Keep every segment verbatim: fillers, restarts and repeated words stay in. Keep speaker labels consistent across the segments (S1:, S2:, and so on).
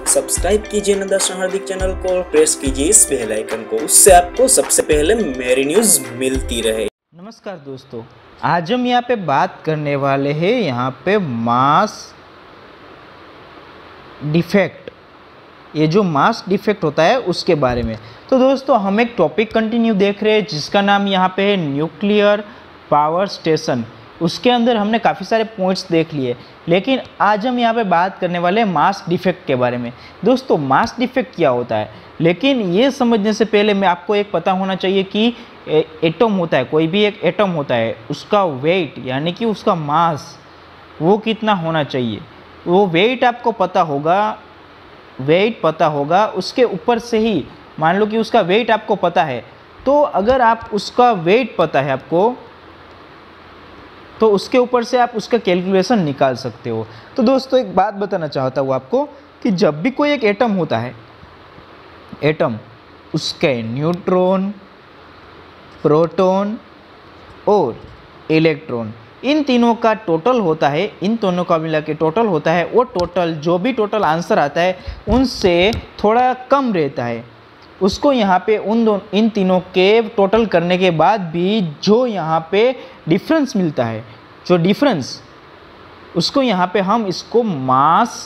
S1: Subscribe कीजिए नंदा हार्दिक channel को और प्रेस कीजिए इस बेल आइकन को, उससे आपको सबसे पहले मेरी न्यूज़ मिलती रहे।
S2: नमस्कार दोस्तों, आज हम यहाँ पे बात करने वाले हैं यहाँ पे मास डिफेक्ट, ये जो मास डिफेक्ट होता है उसके बारे में। तो दोस्तों हम एक टॉपिक कंटिन्यू देख रहे हैं जिसका नाम यहाँ पे है न्यूक्लियर पावर स्टेशन। उसके अंदर हमने काफ़ी सारे पॉइंट्स देख लिए, लेकिन आज हम यहाँ पे बात करने वाले हैं मास डिफेक्ट के बारे में। दोस्तों मास डिफेक्ट क्या होता है, लेकिन ये समझने से पहले मैं आपको एक पता होना चाहिए कि एटम होता है, कोई भी एक एटम होता है, उसका वेट यानी कि उसका मास वो कितना होना चाहिए। वो वेट आपको पता होगा, वेट पता होगा उसके ऊपर से ही मान लो कि उसका वेट आपको पता है, तो अगर आप उसका वेट पता है आपको, तो उसके ऊपर से आप उसका कैलकुलेशन निकाल सकते हो। तो दोस्तों एक बात बताना चाहता हूँ आपको कि जब भी कोई एक एटम होता है, एटम उसके न्यूट्रॉन, प्रोटॉन और इलेक्ट्रॉन, इन तीनों का टोटल होता है, इन दोनों का मिला के टोटल होता है। वो टोटल जो भी टोटल आंसर आता है उनसे थोड़ा कम रहता है। उसको यहाँ पे उन दो इन तीनों के टोटल करने के बाद भी जो यहाँ पे डिफरेंस मिलता है, जो डिफरेंस, उसको यहाँ पे हम इसको मास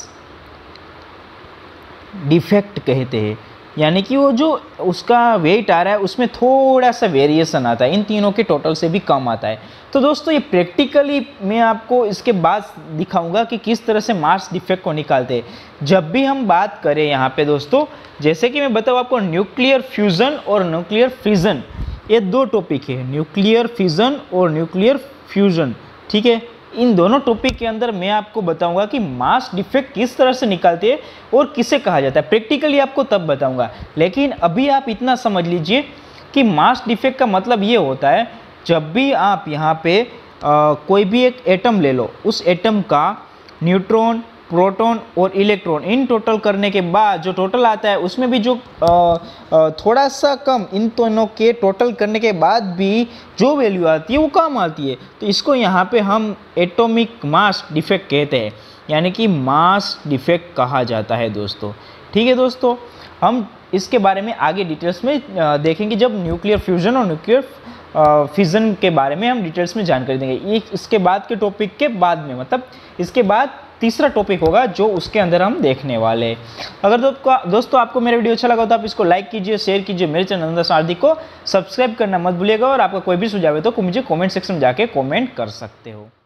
S2: डिफेक्ट कहते हैं। यानी कि वो जो उसका वेट आ रहा है उसमें थोड़ा सा वेरिएशन आता है, इन तीनों के टोटल से भी कम आता है। तो दोस्तों ये प्रैक्टिकली मैं आपको इसके बाद दिखाऊंगा कि किस तरह से मास डिफेक्ट को निकालते हैं। जब भी हम बात करें यहाँ पे दोस्तों, जैसे कि मैं बताऊँ आपको, न्यूक्लियर फ्यूज़न और न्यूक्लियर फिजन, ये दो टॉपिक है, न्यूक्लियर फिजन और न्यूक्लियर फ्यूज़न, ठीक है। इन दोनों टॉपिक के अंदर मैं आपको बताऊंगा कि मास डिफेक्ट किस तरह से निकालते हैं और किसे कहा जाता है। प्रैक्टिकली आपको तब बताऊंगा, लेकिन अभी आप इतना समझ लीजिए कि मास डिफेक्ट का मतलब ये होता है, जब भी आप यहाँ पे आ, कोई भी एक एटम ले लो, उस एटम का न्यूट्रॉन, प्रोटॉन और इलेक्ट्रॉन, इन टोटल करने के बाद जो टोटल आता है उसमें भी जो आ, आ, थोड़ा सा कम, इन दोनों के टोटल करने के बाद भी जो वैल्यू आती है वो कम आती है, तो इसको यहाँ पे हम एटॉमिक मास डिफेक्ट कहते हैं, यानी कि मास डिफेक्ट कहा जाता है दोस्तों। ठीक है दोस्तों, हम इसके बारे में आगे डिटेल्स में देखेंगे जब न्यूक्लियर फ्यूजन और न्यूक्लियर फिजन के बारे में हम डिटेल्स में जानकारी देंगे। ये इसके बाद के टॉपिक के बाद में, मतलब इसके बाद तीसरा टॉपिक होगा जो उसके अंदर हम देखने वाले हैं। अगर दोस्तों दोस्तों आपको मेरा वीडियो अच्छा लगा तो आप इसको लाइक कीजिए, शेयर कीजिए, मेरे चैनल नंदा हार्दिक को सब्सक्राइब करना मत भूलिएगा, और आपका कोई भी सुझाव है तो मुझे कमेंट सेक्शन में जाके कमेंट कर सकते हो।